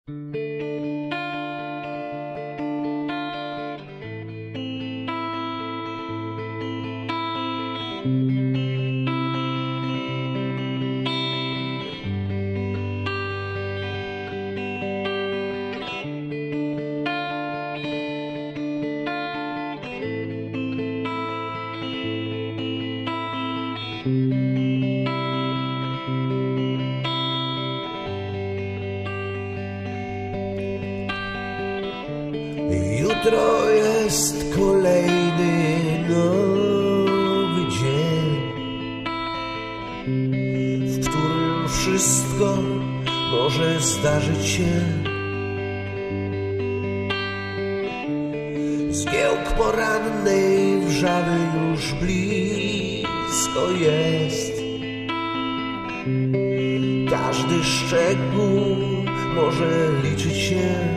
Jutro jest kolejny nowy dzień, w którym wszystko może zdarzyć się. Zgiełk porannej wrzawy już blisko jest. Każdy szczegół może liczyć się.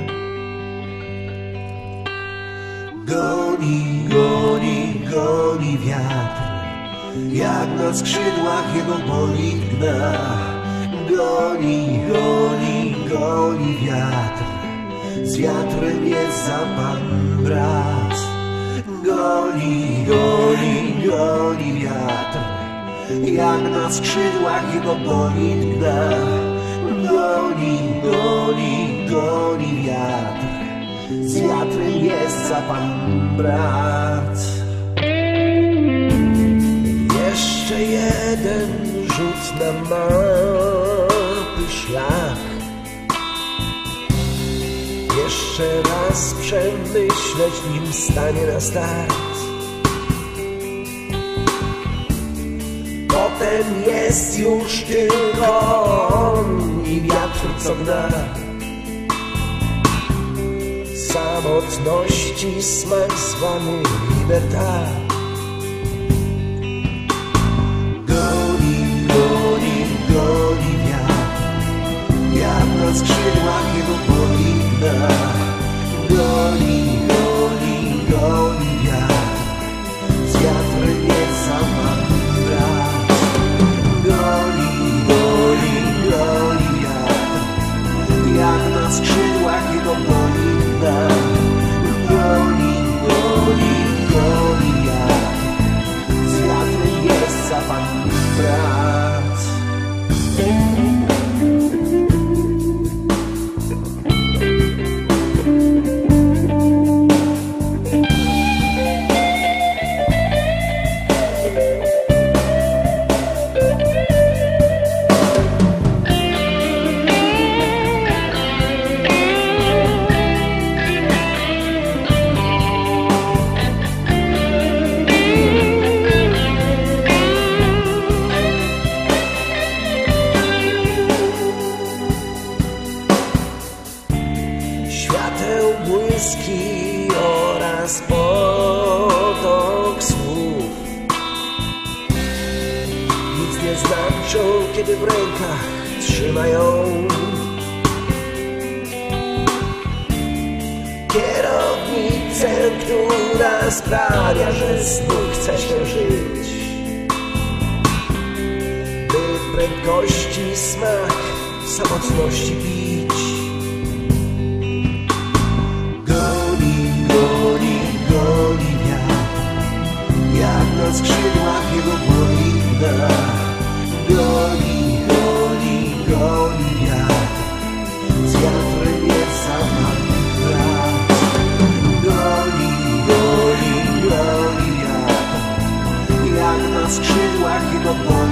Goni, goni, goni wiatr, jak na skrzydłach jego bolid gna. Goni, goni, goni wiatr, z wiatrem jest za pan brat. Goni, goni, goni wiatr, jak na skrzydłach jego bolid gna. Goni, goni, goni wiatr, z wiatrem jest za pan brat. Jeszcze jeden rzut na mapy szlak. Jeszcze raz przemyśleć, nim stanie na start. Potem jest już tylko on i wiatr, co gna. Samotności smak zwany libertad. Goni, goni, goni wiatr, jak na skrzydłach jego bolid gna. Goni, goni, goni wiatr, z wiatrem jest za pan brat. Goni, goni, goni wiatr, jak na skrzydłach jego bolid gna. Goni, goni, goni wiatr, z wiatrem jest za pan brat. Świateł błyski oraz potok słów nic nie znaczą, kiedy w rękach trzymają kierownicę, która sprawia, że znów chce się żyć, by prędkości smak samotności pić. Goni wiatr, jak na skrzydłach jego bolid gna. Goni, goni, goni wiatr, z wiatrem jest za pan brat. Goni, goni, goni wiatr, jak na skrzydłach jego bolid gna.